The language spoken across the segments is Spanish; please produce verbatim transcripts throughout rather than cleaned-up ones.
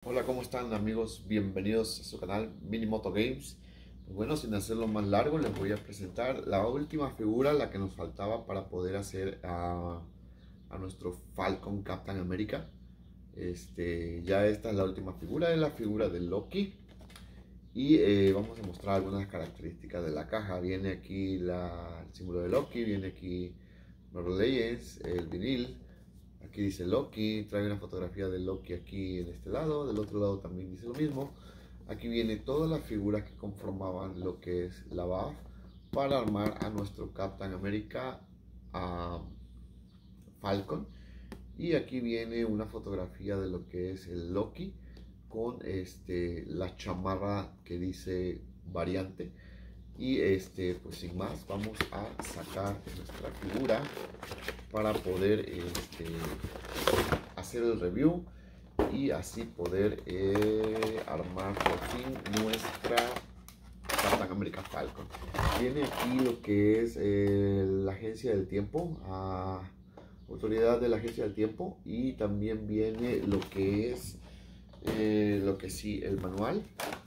Hola, ¿cómo están amigos? Bienvenidos a su canal Minimoto Games. Pues bueno, sin hacerlo más largo, les voy a presentar la última figura, la que nos faltaba para poder hacer a, a nuestro Falcon Captain America. Este, ya esta es la última figura, es la figura de Loki. Y eh, vamos a mostrar algunas características de la caja. Viene aquí la, el símbolo de Loki, viene aquí Marvel Legends, el vinil. Aquí dice Loki, trae una fotografía de Loki aquí en este lado, del otro lado también dice lo mismo. Aquí viene todas las figuras que conformaban lo que es la B A F para armar a nuestro Captain America a Falcon. Y aquí viene una fotografía de lo que es el Loki con este, la chamarra que dice variante. Y este, pues sin más, vamos a sacar nuestra figura para poder este, hacer el review y así poder eh, armar por fin nuestra Captain America Falcon. Viene aquí lo que es eh, la agencia del tiempo, a autoridad de la agencia del tiempo, y también viene lo que es eh, lo que sí, el manual,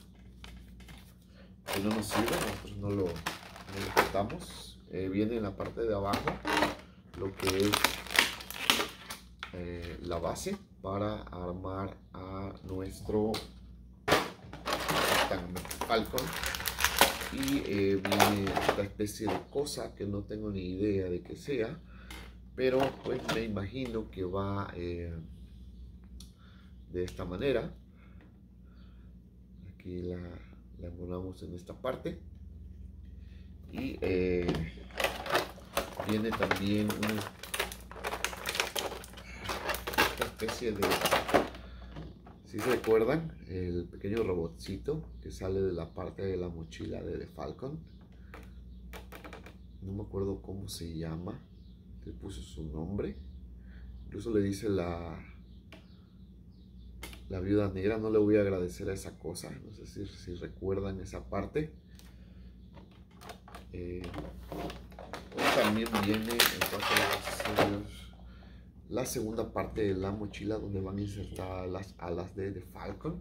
que no nos sirve, nosotros no lo, no lo quitamos. Eh, viene en la parte de abajo lo que es eh, la base para armar a nuestro Falcon. Y eh, viene esta especie de cosa que no tengo ni idea de qué sea, pero pues me imagino que va eh, de esta manera. Aquí la, la envolvemos en esta parte y eh, viene también una esta especie de, si se recuerdan, el pequeño robotcito que sale de la parte de la mochila de The Falcon. No me acuerdo cómo se llama, le puso su nombre, incluso le dice la la viuda negra. No le voy a agradecer a esa cosa, no sé si, si recuerdan esa parte. Eh, también viene entonces la segunda parte de la mochila donde van insertadas las alas de The Falcon.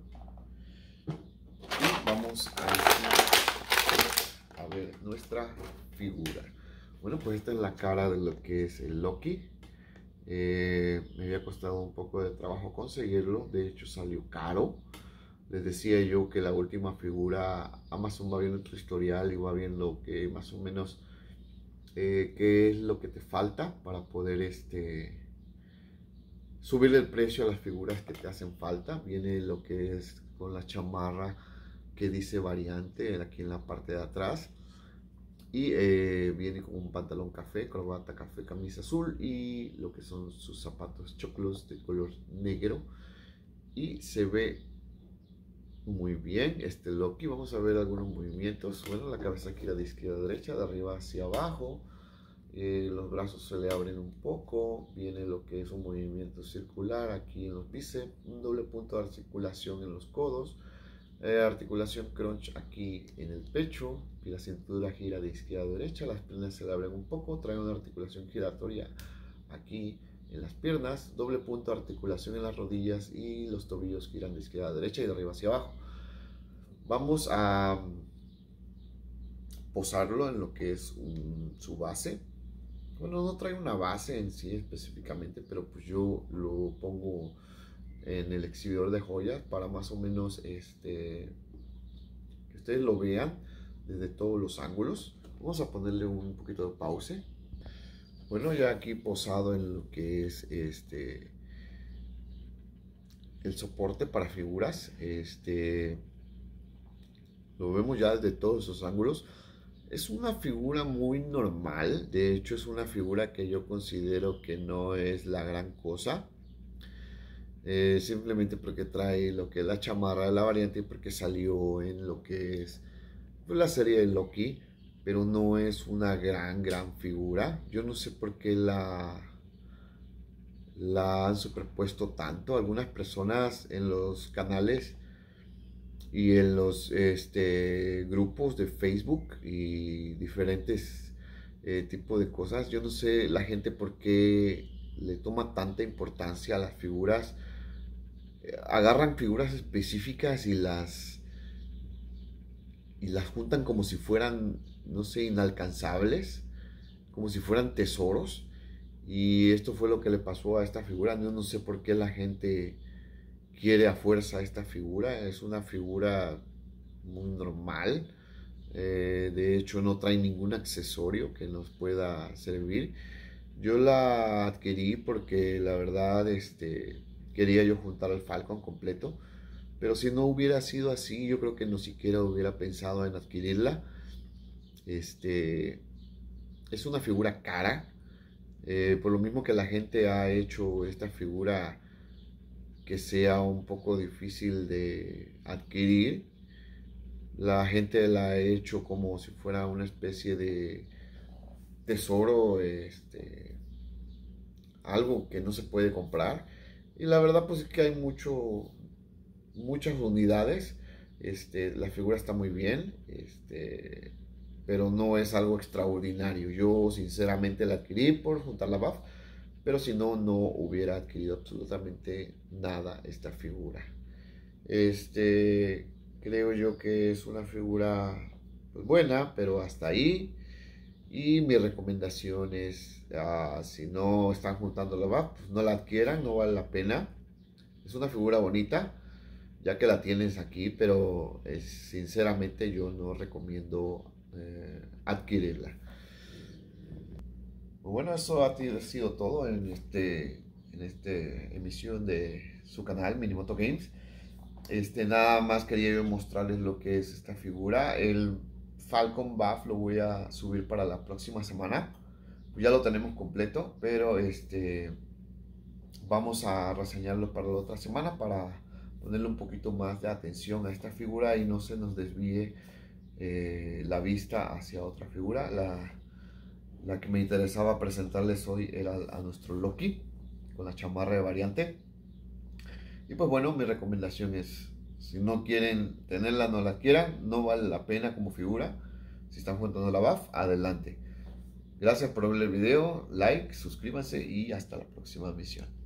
Y vamos a, a ver nuestra figura. Bueno, pues esta es la cara de lo que es el Loki. Eh, me había costado un poco de trabajo conseguirlo, de hecho salió caro. Les decía yo que la última figura, Amazon va viendo tu historial y va viendo que más o menos eh, qué es lo que te falta para poder este, subirle el precio a las figuras que te hacen falta. Viene lo que es con la chamarra que dice variante aquí en la parte de atrás. Y eh, viene con un pantalón café, corbata café, camisa azul y lo que son sus zapatos choclos de color negro. Y se ve muy bien este Loki. Vamos a ver algunos movimientos. Bueno, la cabeza gira de izquierda a derecha, de arriba hacia abajo. Eh, los brazos se le abren un poco. Viene lo que es un movimiento circular aquí en los bíceps. Un doble punto de articulación en los codos. Eh, articulación crunch aquí en el pecho, y la cintura gira de izquierda a derecha, las piernas se le abren un poco, trae una articulación giratoria aquí en las piernas, doble punto de articulación en las rodillas y los tobillos giran de izquierda a derecha y de arriba hacia abajo. Vamos a posarlo en lo que es un, su base. Bueno, no trae una base en sí específicamente, pero pues yo lo pongo en el exhibidor de joyas para más o menos este, que ustedes lo vean desde todos los ángulos. Vamos a ponerle un poquito de pause. Bueno, ya aquí posado en lo que es este el soporte para figuras, este lo vemos ya desde todos esos ángulos. Es una figura muy normal, de hecho es una figura que yo considero que no es la gran cosa. Eh, simplemente porque trae lo que es la chamarra de la variante y porque salió en lo que es pues, la serie de Loki, pero no es una gran gran figura. Yo no sé por qué la la han superpuesto tanto. Algunas personas en los canales y en los este, grupos de Facebook y diferentes eh, tipos de cosas, yo no sé la gente por qué le toma tanta importancia a las figuras agarran figuras específicas y las y las juntan como si fueran, no sé, inalcanzables, como si fueran tesoros. Y esto fue lo que le pasó a esta figura. Yo no sé por qué la gente quiere a fuerza esta figura. Es una figura muy normal. Eh, de hecho, no trae ningún accesorio que nos pueda servir. Yo la adquirí porque la verdad este, quería yo juntar al Falcon completo. Pero si no hubiera sido así, yo creo que no siquiera hubiera pensado en adquirirla. Este, es una figura cara. Eh, por lo mismo que la gente ha hecho esta figura que sea un poco difícil de adquirir, la gente la ha hecho como si fuera una especie de tesoro, este, algo que no se puede comprar. Y la verdad pues es que hay mucho, muchas unidades. Este, la figura está muy bien, este, pero no es algo extraordinario. Yo sinceramente la adquirí por juntar la B A F, pero si no, no hubiera adquirido absolutamente nada esta figura. Este, creo yo que es una figura pues, buena, pero hasta ahí. Y mi recomendación es, uh, si no están juntando la B A F, pues no la adquieran, no vale la pena. Es una figura bonita, ya que la tienes aquí, pero es, sinceramente yo no recomiendo eh, adquirirla. Bueno, eso ha sido todo en este en esta emisión de su canal Minimoto Games. Este, nada más quería yo mostrarles lo que es esta figura. El Falcon B A F lo voy a subir para la próxima semana. Pues ya lo tenemos completo, pero este vamos a reseñarlo para la otra semana para ponerle un poquito más de atención a esta figura y no se nos desvíe eh, la vista hacia otra figura. La, la que me interesaba presentarles hoy era a nuestro Loki con la chamarra de variante. Y pues bueno, mi recomendación es, si no quieren tenerla, no la quieran, no vale la pena como figura. Si están juntando la B A F, adelante. Gracias por ver el video, like, suscríbanse y hasta la próxima emisión.